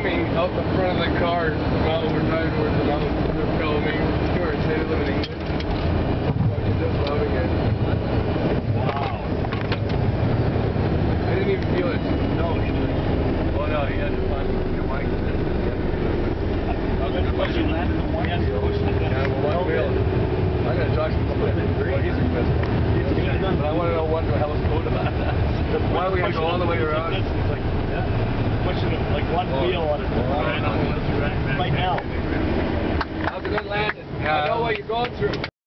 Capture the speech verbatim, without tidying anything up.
filming out the front of the car while we're driving towards the mountains. They're filming. You were saying to them in English. Fucking just loving it. Wow. I didn't even feel it. No, you didn't. Oh no, he had to find your mic. But you landed on one end. Yeah, well, one wheel. I'm going to talk to him about it. Well, he's invested. He's done, but I want to know what the hell is going on. Why do we have to go all the way around? It's like, yeah. Pushing it like one Oh. wheel on it. Oh. Right now. That was a good landing. Yeah. I know what you're going through.